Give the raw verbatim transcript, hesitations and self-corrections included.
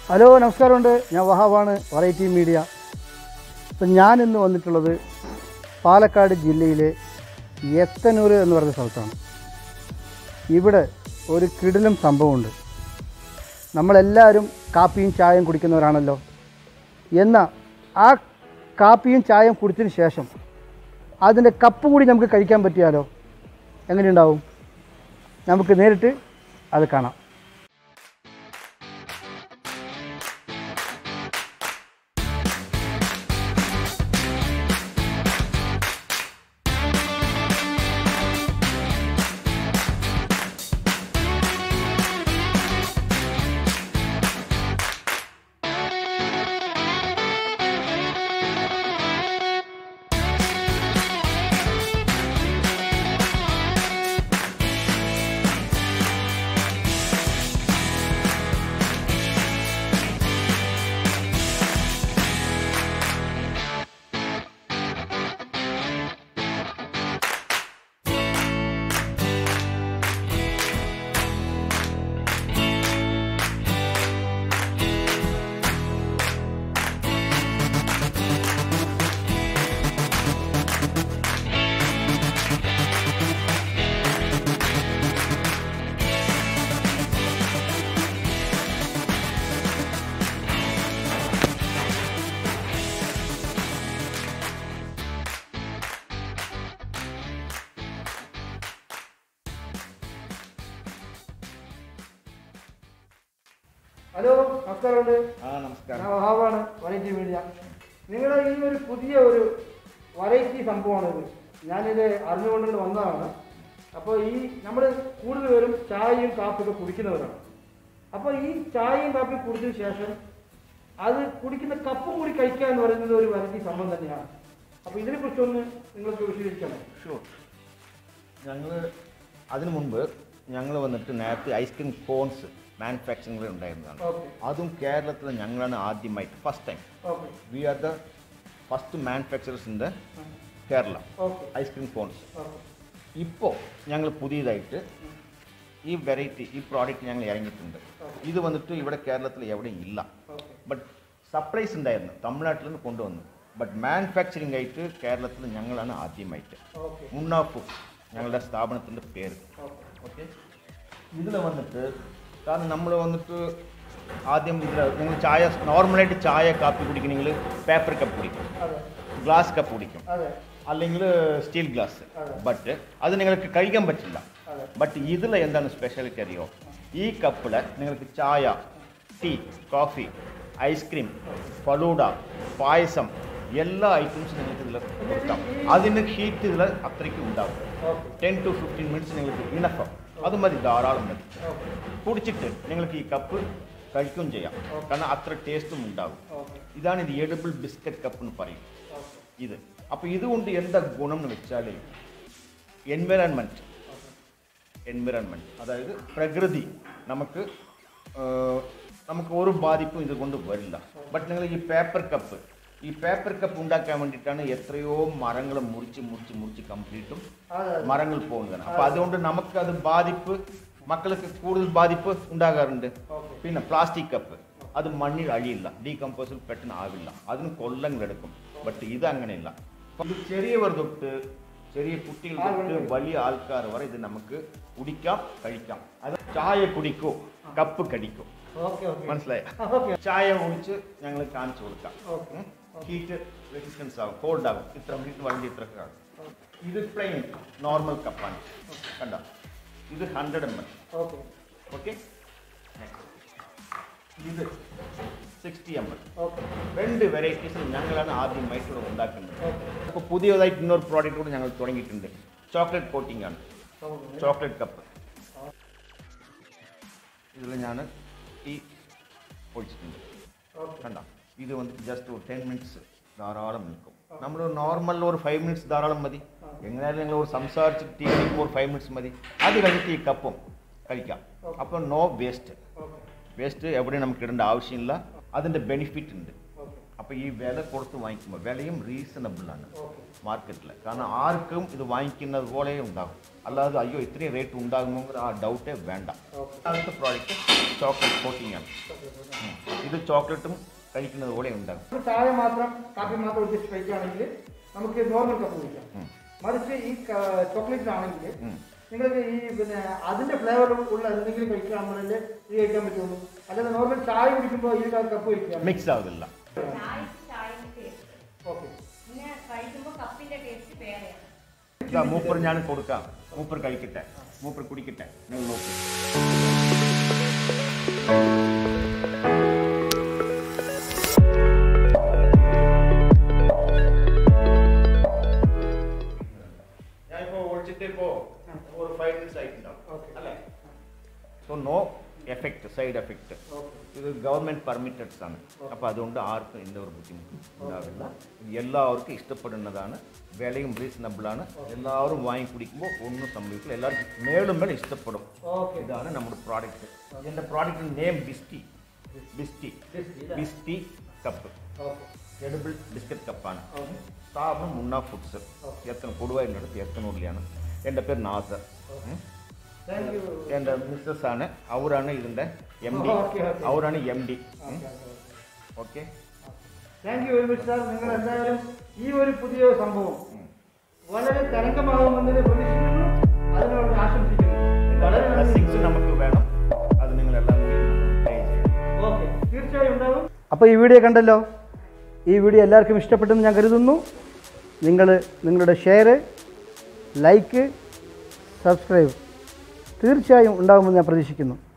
Hello നമസ്കാരമുണ്ട്. ഞാൻ വഹാബാണ്, variety media. ഇപ്പം ഞാനിന്ന് വന്നിട്ടുള്ളത് പാലക്കാട് ജില്ലയിലെ എത്തനൂർ എന്ന് പറയുന്ന സ്ഥലത്താണ്. ഇവിടെ ഒരു കിടിലം സംഭവമുണ്ട്. നമ്മളെല്ലാവരും കാപ്പിയും ചായയും കുടിക്കുന്നവരാണല്ലോ. എന്നാൽ ആ കാപ്പിയും ചായയും കുടിച്ചതിന് ശേഷം അതിൻ്റെ കപ്പ് കൂടി നമുക്ക് കഴിക്കാൻ പറ്റിയാലോ? എങ്ങനെയുണ്ടാവും? നമുക്ക് നേരിട്ട് അത് കാണാം. ഹലോ നമസ്കാരമുണ്ട്. ഞാൻ വഹാബാണ്, വെറൈറ്റി മീഡിയ. നിങ്ങളുടെ ഈ ഒരു പുതിയ ഒരു വെറൈറ്റി സംഭവമാണിത്. ഞാനിത് അറിഞ്ഞുകൊണ്ടുകൊണ്ട് വന്നതാണ്. അപ്പോൾ ഈ നമ്മൾ കൂടുതൽ പേരും ചായയും കാപ്പിയൊക്കെ കുടിക്കുന്നവരാണ്. അപ്പോൾ ഈ ചായയും കാപ്പിയും കുടിച്ചതിന് ശേഷം അത് കുടിക്കുന്ന കപ്പും കൂടി കഴിക്കുക എന്ന് പറയുന്നത് ഒരു വെറൈറ്റി സംഭവം തന്നെയാണ്. അപ്പോൾ ഇതിനെക്കുറിച്ചൊന്ന് നിങ്ങൾക്ക് വിശദീകരിക്കണം. ഷുവർ. ഞങ്ങൾ അതിനു മുൻപ് ഞങ്ങൾ വന്നിട്ട് നേരത്തെ ഐസ്ക്രീം കോൺസ് മാനുഫാക്ചറിംഗ് ഉണ്ടായിരുന്നതാണ്. അതും കേരളത്തിൽ ഞങ്ങളാണ് ആദ്യമായിട്ട് first time. We are the first manufacturers in the Kerala ice cream cones. ഇപ്പോൾ ഞങ്ങൾ പുതിയതായിട്ട് ഈ വെറൈറ്റി ഈ പ്രോഡക്റ്റ് ഞങ്ങൾ ഇറങ്ങിയിട്ടുണ്ട്. ഇത് വന്നിട്ട് ഇവിടെ കേരളത്തിൽ എവിടെയും ഇല്ല. ബട്ട് സപ്ലൈസ് ഉണ്ടായിരുന്നു, തമിഴ്നാട്ടിൽ നിന്ന് കൊണ്ടുവന്നു. ബട്ട് മാനുഫാക്ചറിംഗ് ആയിട്ട് കേരളത്തിൽ ഞങ്ങളാണ് ആദ്യമായിട്ട്. മുന്ന ഫുഡ് ഞങ്ങളുടെ സ്ഥാപനത്തിൻ്റെ പേര്. ഓക്കെ. ഇതിൽ വന്നിട്ട് കാരണം നമ്മൾ വന്നിട്ട് ആദ്യം ഇതിൽ നിങ്ങൾ ചായ നോർമലായിട്ട് ചായ കാപ്പി കുടിക്കണമെങ്കിൽ പേപ്പർ കപ്പ് കുടിക്കും, ഗ്ലാസ് കപ്പ് കുടിക്കും, അല്ലെങ്കിൽ സ്റ്റീൽ ഗ്ലാസ്. ബട്ട് അത് നിങ്ങൾക്ക് കഴിക്കാൻ പറ്റില്ല. ബട്ട് ഇതിൽ എന്താണ് സ്പെഷ്യാലിറ്റി അറിയോ? ഈ കപ്പിൽ നിങ്ങൾക്ക് ചായ, tea, coffee, ice cream, falooda, payasam എല്ലാ ഐറ്റംസും നിങ്ങൾക്ക് ഇതിൽ കൊടുക്കാം. അതിന് ഹീറ്റ് ഇതിൽ അത്രയ്ക്ക് ഉണ്ടാവും. ടെൻ ടു ഫിഫ്റ്റീൻ മിനിറ്റ്സ് നിങ്ങൾക്ക് ഇനഫ്. അത് മതി, ധാരാളം മതി. കുടിച്ചിട്ട് നിങ്ങൾക്ക് ഈ കപ്പ് കഴിക്കുകയും ചെയ്യാം, കാരണം അത്ര ടേസ്റ്റും ഉണ്ടാകും. ഇതാണ് ഇത് എഡിബിൾ ബിസ്ക്കറ്റ് കപ്പ് എന്ന് പറയും ഇത്. അപ്പോൾ ഇതുകൊണ്ട് എന്താ ഗുണം എന്ന് വെച്ചാൽ എൻവയറൺമെൻറ്റ് എൻവയറൺമെൻറ്റ് അതായത് പ്രകൃതി നമുക്ക് നമുക്ക് ഒരു ബാധിപ്പും ഇതുകൊണ്ട് വരില്ല. ബട്ട് നിങ്ങൾ ഈ പേപ്പർ കപ്പ് ഈ പേപ്പർ കപ്പ് ഉണ്ടാക്കാൻ വേണ്ടിയിട്ടാണ് എത്രയോ മരങ്ങൾ മുറിച്ച് മുറിച്ച് മുറിച്ച് കംപ്ലീറ്റും മരങ്ങൾ പോകുന്നതാണ്. അപ്പോൾ അതുകൊണ്ട് നമുക്കത് ബാധിപ്പ് മക്കൾക്ക് കൂടുതൽ ബാധിപ്പ് ഉണ്ടാകാറുണ്ട്. പിന്നെ പ്ലാസ്റ്റിക് കപ്പ് അത് മണ്ണിൽ അഴിയില്ല, ഡീകമ്പോസിൽ പെട്ടെന്ന് ആവില്ല, അതിന് കൊല്ലങ്ങളെടുക്കും. ബട്ട് ഇത് അങ്ങനെയില്ല. ഇത് ചെറിയവർ തൊട്ട് ചെറിയ കുട്ടികൾ തൊട്ട് വലിയ ആൾക്കാർ വരെ ഇത് നമുക്ക് കുടിക്കാം, കഴിക്കാം. അത് ചായ കുടിക്കോ കപ്പ് കടിക്കോ, മനസ്സിലായ? ചായ കുടിച്ച് ഞങ്ങൾ കാണിച്ചു കൊടുക്കാം. ഹീറ്റ് റെസിസ്റ്റൻസ് ആകും, കോൾഡ് ആകും. ഇത്ര മിനിറ്റ് വണ്ടി ഇത്ര ആകും. ഇത് പ്ലെയിൻ നോർമൽ കപ്പാണ്, കണ്ട. ഇത് ഹൺഡ്രഡ് എം എൽ. ഓക്കെ. ഇത് സിക്സ്റ്റി എം എൽ. രണ്ട് വെറൈറ്റീസിൽ ഞങ്ങളാണ് ആദ്യമായിട്ട് ഇവിടെ ഉണ്ടാക്കുന്നത്. അപ്പോൾ പുതിയതായിട്ട് ഇന്നൊരു പ്രോഡക്റ്റ് കൂടി ഞങ്ങൾ തുടങ്ങിയിട്ടുണ്ട്. ചോക്ലേറ്റ് കോട്ടിംഗ് ആണ്, ചോക്ലേറ്റ് കപ്പ്. ഇതിൽ ഞാൻ ടീ ഒഴിച്ചിട്ടുണ്ട്, കണ്ട. ഇത് വന്നിട്ട് ജസ്റ്റ് ഒരു ടെൻ മിനിറ്റ്സ് ധാരാളം നിൽക്കും. നമ്മൾ നോർമൽ ഒരു ഫൈവ് മിനിറ്റ്സ് ധാരാളം മതി. എങ്ങനെയായാലും നിങ്ങൾ ഒരു സംസാരിച്ചിട്ട് ടീ കഴിക്കുമ്പോൾ ഒരു ഫൈവ് മിനിറ്റ്സ് മതി. അത് കഴിഞ്ഞിട്ട് ഈ കപ്പും കഴിക്കാം. അപ്പോൾ നോ വേസ്റ്റ്. വേസ്റ്റ് എവിടെയും നമുക്ക് ഇടേണ്ട ആവശ്യമില്ല. അതിൻ്റെ ബെനിഫിറ്റ് ഉണ്ട്. അപ്പോൾ ഈ വില കൊടുത്ത് വാങ്ങിക്കുമ്പോൾ വിലയും റീസണബിളാണ് മാർക്കറ്റിൽ. കാരണം ആർക്കും ഇത് വാങ്ങിക്കുന്നത് പോലെ ഉണ്ടാകും. അല്ലാതെ അയ്യോ ഇത്രയും റേറ്റ് ഉണ്ടാകുമോ ആ ഡൗട്ടേ വേണ്ട. അടുത്ത പ്രോഡക്റ്റ് ചോക്ലേറ്റ് കോട്ടിംഗ് ആണ്. ഇത് ചോക്ലേറ്റും കഴിക്കുന്നത് പോലെ ഉണ്ടാകും. ചായ മാത്രം കാപ്പി മാത്രം ഉദ്ദേശിച്ച് കഴിക്കുകയാണെങ്കിൽ നമുക്ക് നോർമൽ കപ്പ് കുടിക്കാം. മറിച്ച് ഈ ചോക്ലേറ്റിനാണെങ്കിൽ നിങ്ങൾക്ക് ഈ പിന്നെ അതിന്റെ ഫ്ലേവർ ഉള്ള എന്തെങ്കിലും കഴിക്കുകയാണെന്നുണ്ടെങ്കിൽ ഇത് കഴിക്കാൻ പറ്റുള്ളൂ. അല്ലാതെ നോർമൽ ചായ കുടിക്കുമ്പോൾ ഈ കപ്പ് കഴിക്കാം മിക്സ് ആവില്ല. മൂപ്പർ ഞാൻ കൊടുക്കാം, മൂപ്പർ കഴിക്കട്ടെ, മൂപ്പർ കുടിക്കട്ടെ, നിങ്ങൾ നോക്കൂ. ഞാനിപ്പോ ഒഴിച്ചിട്ട് ഇപ്പോ ഒരു ഫൈവ് മിനിറ്റ്സ് ആയിട്ടുണ്ടാവും അല്ലേ? So no effect, side effect. ഇത് ഗവൺമെൻറ് പെർമിറ്റഡ്സ് ആണ്. അപ്പോൾ അതുകൊണ്ട് ആർക്കും എന്ത ഒരു ബുദ്ധിമുട്ടും ഉണ്ടാവില്ല. എല്ലാവർക്കും ഇഷ്ടപ്പെടുന്നതാണ്, വിലയും റീസണബിളാണ്. എല്ലാവരും വാങ്ങി കുടിക്കുമ്പോൾ ഒന്നും സംഭവിക്കില്ല, എല്ലാവർക്കും മേളും മേലും ഇഷ്ടപ്പെടും. ഇതാണ് നമ്മുടെ പ്രോഡക്റ്റ്. എൻ്റെ പ്രോഡക്റ്റിൻ്റെ name Bisty. Bisty Bisty cup, edible biscuit കപ്പാണ്. സ്ഥാപനം മുന്ന ഫുഡ്സ്, എത്തന കൊടുവായിനടുത്ത് എത്തനൂരിലാണ്. എൻ്റെ പേര് നാസർ. എൻ്റെ മിസ്സസ് ആണ്, അവരാണ് ഇതിൻ്റെ എം ഡി. അവരാണ് M D. Okay, thank you very much sir. നിങ്ങൾ എന്തായാലും ഈ ഒരു പുതിയ സംഭവം വളരെ തരംഗമാകുമെന്ന് പ്രതീക്ഷിക്കുന്നു, അതിനോട് ആശംസിക്കുന്നു. നമുക്ക് വേണം, അത് നിങ്ങളെല്ലാം ഓക്കെ, തീർച്ചയായും ഉണ്ടാവും. അപ്പോൾ ഈ വീഡിയോ കണ്ടല്ലോ, ഈ വീഡിയോ എല്ലാവർക്കും ഇഷ്ടപ്പെട്ടെന്ന് ഞാൻ കരുതുന്നു. നിങ്ങൾ നിങ്ങളുടെ ഷെയർ, ലൈക്ക്, സബ്സ്ക്രൈബ് തീർച്ചയായും ഉണ്ടാകുമെന്ന് ഞാൻ പ്രതീക്ഷിക്കുന്നു.